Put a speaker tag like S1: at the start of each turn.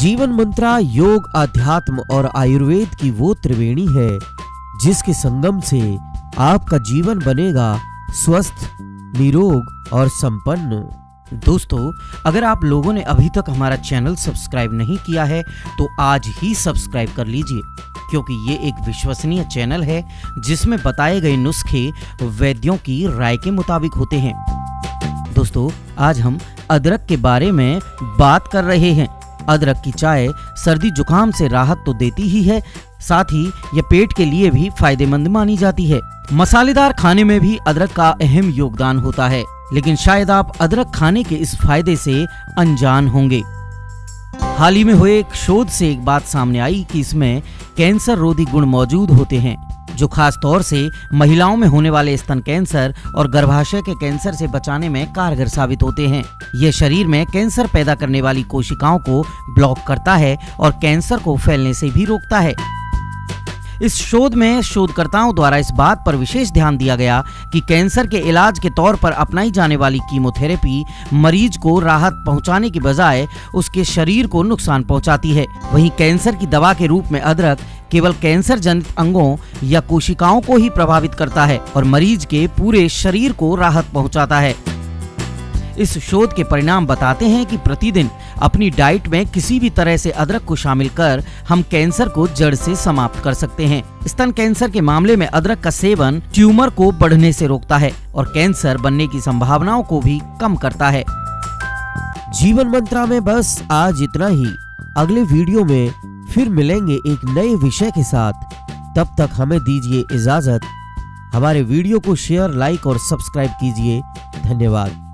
S1: जीवन मंत्रा योग, अध्यात्म और आयुर्वेद की वो त्रिवेणी है जिसके संगम से आपका जीवन बनेगा स्वस्थ, निरोग और संपन्न।
S2: दोस्तों, अगर आप लोगों ने अभी तक हमारा चैनल सब्सक्राइब नहीं किया है तो आज ही सब्सक्राइब कर लीजिए, क्योंकि ये एक विश्वसनीय चैनल है जिसमें बताए गए नुस्खे वैद्यों की राय के मुताबिक होते हैं। दोस्तों, आज हम अदरक के बारे में बात कर रहे हैं। अदरक की चाय सर्दी जुकाम से राहत तो देती ही है, साथ ही यह पेट के लिए भी फायदेमंद मानी जाती है। मसालेदार खाने में भी अदरक का अहम योगदान होता है, लेकिन शायद आप अदरक खाने के इस फायदे से अनजान होंगे। हाल ही में हुए एक शोध से एक बात सामने आई कि इसमें कैंसर रोधी गुण मौजूद होते हैं, जो खास तौर से महिलाओं में होने वाले स्तन कैंसर और गर्भाशय के कैंसर से बचाने में कारगर साबित होते हैं। ये शरीर में कैंसर पैदा करने वाली कोशिकाओं को ब्लॉक करता है और कैंसर को फैलने से भी रोकता है। इस शोध में शोधकर्ताओं द्वारा इस बात पर विशेष ध्यान दिया गया कि कैंसर के इलाज के तौर पर अपनाई जाने वाली कीमोथेरेपी मरीज को राहत पहुंचाने की बजाय उसके शरीर को नुकसान पहुंचाती है। वहीं कैंसर की दवा के रूप में अदरक केवल कैंसर जनित अंगों या कोशिकाओं को ही प्रभावित करता है और मरीज के पूरे शरीर को राहत पहुंचाता है। इस शोध के परिणाम बताते हैं कि प्रतिदिन अपनी डाइट में किसी भी तरह से अदरक को शामिल कर हम कैंसर को जड़ से समाप्त कर सकते हैं। स्तन कैंसर के मामले में अदरक का सेवन ट्यूमर को बढ़ने से रोकता है और कैंसर बनने की संभावनाओं को भी कम करता है।
S1: जीवन मंत्रा में बस आज इतना ही। अगले वीडियो में फिर मिलेंगे एक नए विषय के साथ। तब तक हमें दीजिए इजाजत। हमारे वीडियो को शेयर, लाइक और सब्सक्राइब कीजिए। धन्यवाद।